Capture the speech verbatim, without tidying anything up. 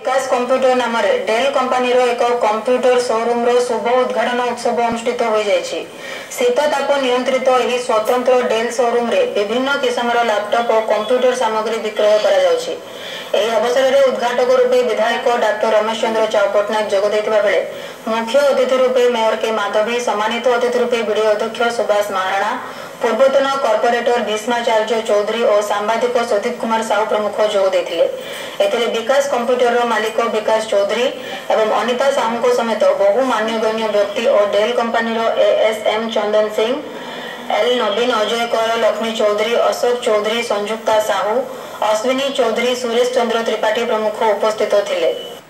विकास computer नाम Dell company रो एक कंप्यूटर शोरूम रो शुभ उद्घाटन उत्सव अनुष्ठित हो जायछि। शीतताप नियंत्रित एही स्वतंत्र डेल शोरूम रे विभिन्न किस्मर लैपटॉप और कंप्यूटर सामग्री विक्रय करा जाउछि। एही अवसर में उद्घाटक रूपे विधायक डॉक्टर रमेश चंद्र चाव पटनायक जोग देथिबा बेले मुख्य अतिथि रूपे मेयर के माधवी, सम्मानित अतिथि रूपे बीडीओ अध्यक्ष सुभाष महाराणा, पूर्वतन कॉर्पोरेटर भीष्मा चार्य चौधरी और सांबादिक सुदीप कुमार साहू प्रमुख जोग देथिले। एथिले विकास कंप्यूटर रो मालिक विकास चौधरी एवं अनिता साहू समेत बहु मान्यगण्य व्यक्ति और डेल कंपनी रो एएसएम चंदन सिंह, एल नवीन, अजय कर, लक्ष्मी चौधरी, अशोक चौधरी, संजुक्ता साहू, अश्विनी चौधरी, सुरेश चंद्र त्रिपाठी प्रमुख उपस्थित थिले।